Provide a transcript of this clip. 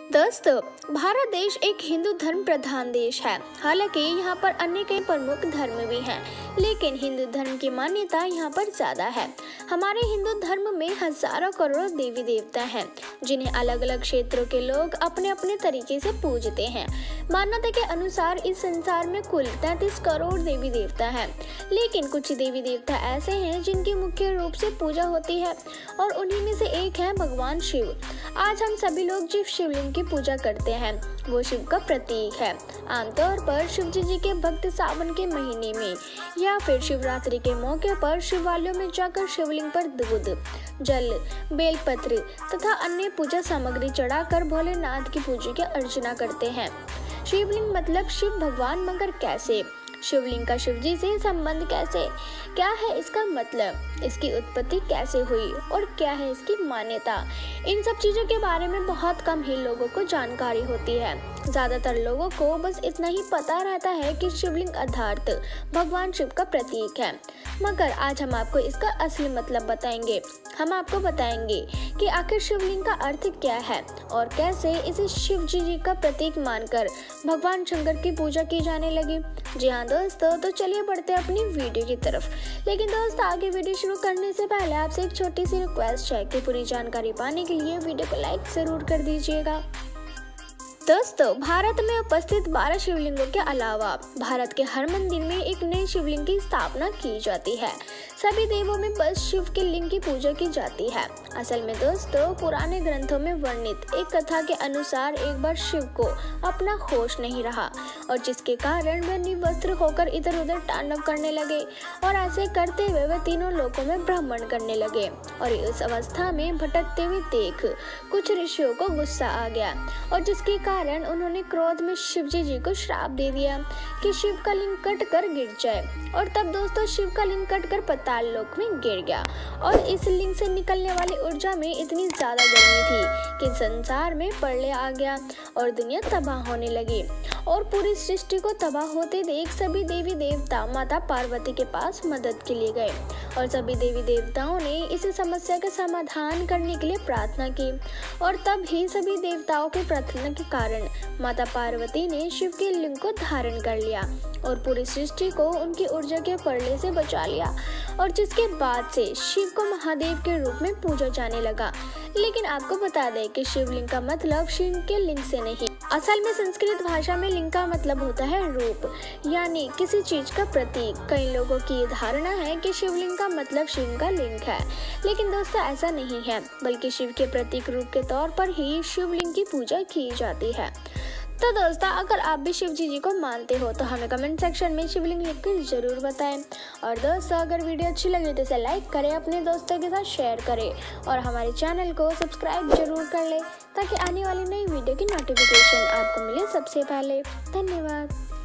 दोस्तों, भारत देश एक हिंदू धर्म प्रधान देश है। हालांकि यहाँ पर अन्य कई प्रमुख धर्म भी हैं, लेकिन हिंदू धर्म की मान्यता यहाँ पर ज्यादा है। हमारे हिंदू धर्म में हजारों करोड़ देवी देवता हैं, जिन्हें अलग अलग क्षेत्रों के लोग अपने अपने तरीके से पूजते हैं। मान्यता के अनुसार इस संसार में कुल 33 करोड़ देवी देवता हैं, लेकिन कुछ देवी देवता ऐसे हैं जिनकी मुख्य रूप से पूजा होती है और उन्हीं में से एक है भगवान शिव। आज हम सभी लोग जिस शिवलिंग की पूजा करते हैं वो शिव का प्रतीक है। आमतौर पर शिव जी के भक्त सावन के महीने में या फिर शिवरात्रि के मौके पर शिवालयों में जाकर शिवलिंग पर दूध, जल, बेलपत्र तथा अन्य पूजा सामग्री चढ़ाकर भोलेनाथ की पूजा की अर्चना करते हैं। शिवलिंग मतलब शिव भगवान, मगर कैसे? शिवलिंग का शिव जी से संबंध कैसे? क्या है इसका मतलब? इसकी उत्पत्ति कैसे हुई और क्या है इसकी मान्यता? इन सब चीजों के बारे में बहुत कम ही लोगों को जानकारी होती है। ज्यादातर लोगों को बस इतना ही पता रहता है कि शिवलिंग अर्थात भगवान शिव का प्रतीक है, मगर आज हम आपको इसका असली मतलब बताएंगे। हम आपको बताएंगे कि आखिर शिवलिंग का अर्थ क्या है और कैसे इसे शिव जी का प्रतीक मानकर भगवान शंकर की पूजा की जाने लगी। जी हाँ दोस्तों, तो चलिए बढ़ते हैं अपनी वीडियो की तरफ। लेकिन दोस्तों, आगे वीडियो शुरू करने से पहले आपसे एक छोटी सी रिक्वेस्ट है कि पूरी जानकारी पाने के लिए वीडियो को लाइक जरूर कर दीजिएगा। दोस्तों, भारत में उपस्थित 12 शिवलिंगों के अलावा भारत के हर मंदिर में एक नई शिवलिंग की स्थापना की जाती है। सभी देवों में बस शिव के लिंग की पूजा की जाती है। असल में दोस्तों, पुराने ग्रंथों में वर्णित एक कथा के अनुसार एक बार शिव को अपना होश नहीं रहा और जिसके कारण वे निर्वस्त्र होकर इधर उधर तांडव करने लगे और ऐसे करते हुए वे तीनों लोकों में भ्रमण करने लगे। और इस अवस्था में भटकते हुए देख कुछ ऋषियों को गुस्सा आ गया और जिसके कारण उन्होंने क्रोध में शिव जी को श्राप दे दिया कि शिव का लिंग कट कर गिर जाए। और तब दोस्तों, शिव का लिंग कट कर पाताल लोक में गिर गया और इस लिंग से निकलने वाली ऊर्जा में इतनी ज्यादा गर्मी थी कि संसार में प्रलय आ गया और दुनिया तबाह होने लगी। और पूरी सृष्टि को तबाह होते देख सभी देवी देवता माता पार्वती के पास मदद के लिए गए और सभी देवी देवताओं ने इस समस्या का समाधान करने के लिए प्रार्थना की। और तब ही सभी देवताओं की प्रार्थना के कारण माता पार्वती ने शिव के लिंग को धारण कर लिया और पूरी सृष्टि को उनकी ऊर्जा के प्रलय से बचा लिया और जिसके बाद से शिव को महादेव के रूप में पूजा जाने लगा। लेकिन आपको बता दें कि शिवलिंग का मतलब शिव के लिंग से नहीं, असल में संस्कृत भाषा में लिंग का मतलब होता है रूप, यानी किसी चीज का प्रतीक। कई लोगों की धारणा है कि शिवलिंग का मतलब शिव का लिंग है, लेकिन दोस्तों ऐसा नहीं है, बल्कि शिव के प्रतीक रूप के तौर पर ही शिवलिंग की पूजा की जाती है। तो दोस्तों, अगर आप भी शिव जी को मानते हो तो हमें कमेंट सेक्शन में शिवलिंग लिखकर जरूर बताएं। और दोस्तों, अगर वीडियो अच्छी लगे तो इसे लाइक करें, अपने दोस्तों के साथ शेयर करें और हमारे चैनल को सब्सक्राइब जरूर कर लें ताकि आने वाली नई वीडियो की नोटिफिकेशन आपको मिले सबसे पहले। धन्यवाद।